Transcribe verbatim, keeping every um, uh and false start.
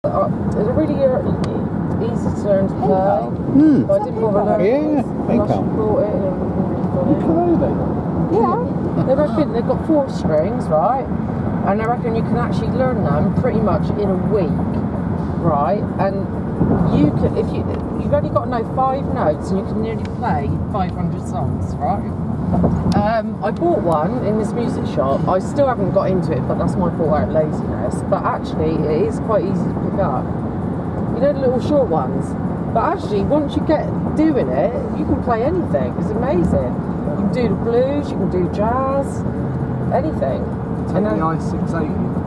Uh, it's a really uh, easy to learn to play. Mm. But I didn't bother learning. Yeah, think I bought it and it was really funny. Yeah. They reckon they've got four strings, right? And they reckon you can actually learn them pretty much in a week, right? And you can, if you you've only got to know five notes, and you can nearly play five hundred songs, right? Um, I bought one in this music shop. I still haven't got into it, but that's my fault out of laziness. But actually, it is quite easy to pick up. You know, the little short ones. But actually, once you get doing it, you can play anything. It's amazing. You can do the blues, you can do jazz, anything. Take the I six eighty.